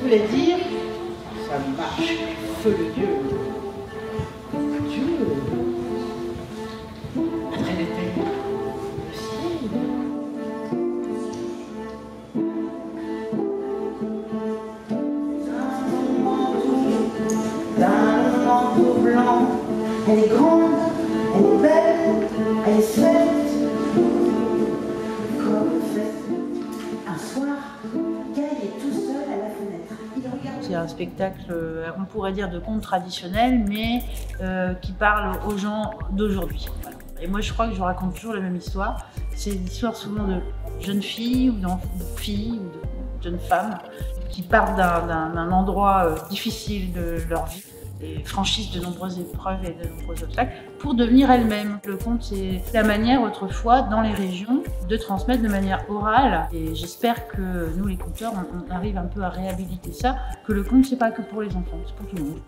voulais dire, ça marche, feu le Dieu. Dieu. Elle était le ciel. D'un manteau blanc, elle est grande, elle est belle, elle est svelte. C'est un spectacle, on pourrait dire de conte traditionnel, mais qui parle aux gens d'aujourd'hui. Voilà. Et moi, je crois que je raconte toujours la même histoire. C'est l'histoire souvent de jeunes filles ou de filles ou de jeunes femmes qui partent d'un endroit difficile de leur vie et franchissent de nombreuses épreuves et de nombreux obstacles pour devenir elles-mêmes. Le conte, c'est la manière autrefois dans les régions de transmettre de manière orale, et j'espère que nous les conteurs, on arrive un peu à réhabiliter ça, que le conte c'est pas que pour les enfants, c'est pour tout le monde.